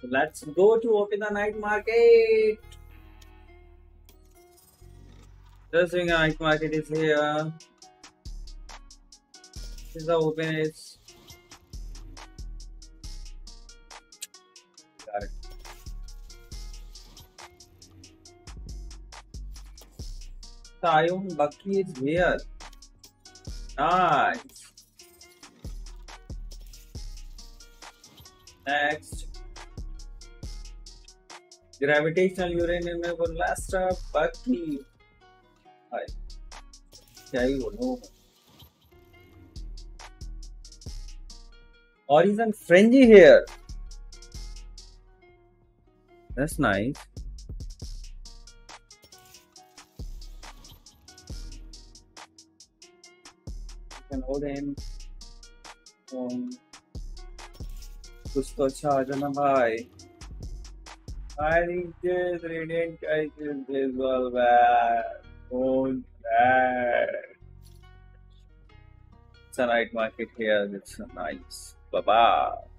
Let's go to open the night market. Just doing a night market is here. This is the open is. Got it. Tayong Bucky is here. Nice. Next. Gravitational uranium for last Bucky. Hi. क्या ही बोलूं? Horizon Frenzy here. That's nice. You can hold in. कुछ तो अच्छा आ जाना भाई. I think this radiant guy is visual bad. Oh, bad. It's a night market here. It's nice. Bye bye.